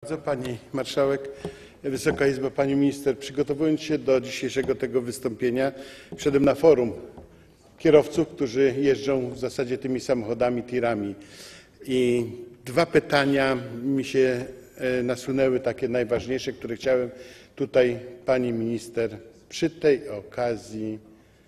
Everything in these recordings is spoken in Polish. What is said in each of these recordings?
Bardzo Pani Marszałek, Wysoka Izbo, Pani Minister. Przygotowując się do dzisiejszego tego wystąpienia, wszedłem na forum kierowców, którzy jeżdżą w zasadzie tymi samochodami, tirami. I dwa pytania mi się nasunęły, takie najważniejsze, które chciałem tutaj Pani Minister przy tej okazji,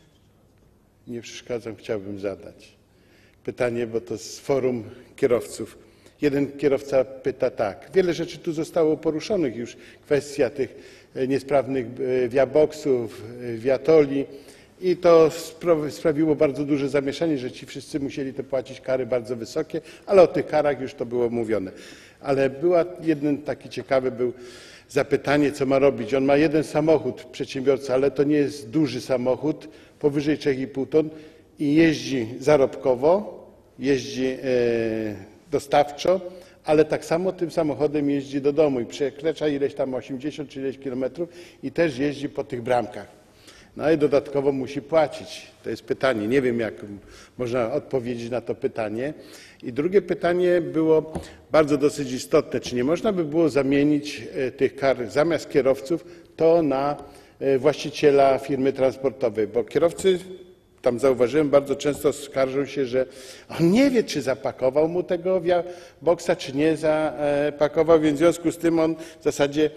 nie przeszkadzam, chciałbym zadać pytanie, bo to z forum kierowców. Jeden kierowca pyta tak, wiele rzeczy tu zostało poruszonych już, kwestia tych niesprawnych viaboxów, viatoli i to sprawiło bardzo duże zamieszanie, że ci wszyscy musieli to płacić kary bardzo wysokie, ale o tych karach już to było mówione. Ale jeden taki ciekawy był zapytanie, co ma robić. On ma jeden samochód, przedsiębiorca, ale to nie jest duży samochód, powyżej 3,5 ton i jeździ zarobkowo, jeździ dostawczo, ale tak samo tym samochodem jeździ do domu i przekracza ileś tam 80 czy ileś kilometrów i też jeździ po tych bramkach. No i dodatkowo musi płacić. To jest pytanie. Nie wiem, jak można odpowiedzieć na to pytanie. I drugie pytanie było bardzo dosyć istotne. Czy nie można by było zamienić tych kar zamiast kierowców to na właściciela firmy transportowej? Bo kierowcy, tam zauważyłem, bardzo często skarżą się, że on nie wie, czy zapakował mu tego viaboxa, czy nie zapakował, więc w związku z tym on w zasadzie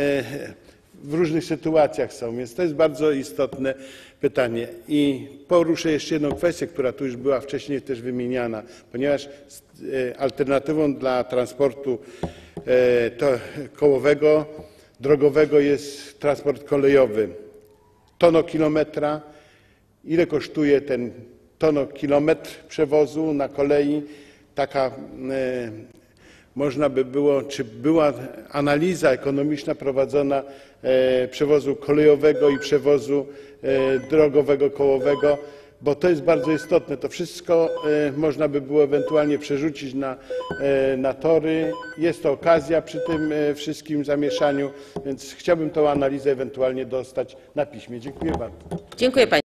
w różnych sytuacjach są, więc to jest bardzo istotne pytanie. I poruszę jeszcze jedną kwestię, która tu już była wcześniej też wymieniana, ponieważ alternatywą dla transportu kołowego, drogowego jest transport kolejowy. Tonokilometra, ile kosztuje ten tonokilometr przewozu na kolei? Taka można by było, czy była analiza ekonomiczna prowadzona przewozu kolejowego i przewozu drogowego, kołowego, bo to jest bardzo istotne. To wszystko można by było ewentualnie przerzucić na tory. Jest to okazja przy tym wszystkim zamieszaniu, więc chciałbym tę analizę ewentualnie dostać na piśmie. Dziękuję bardzo. Dziękuję Pani.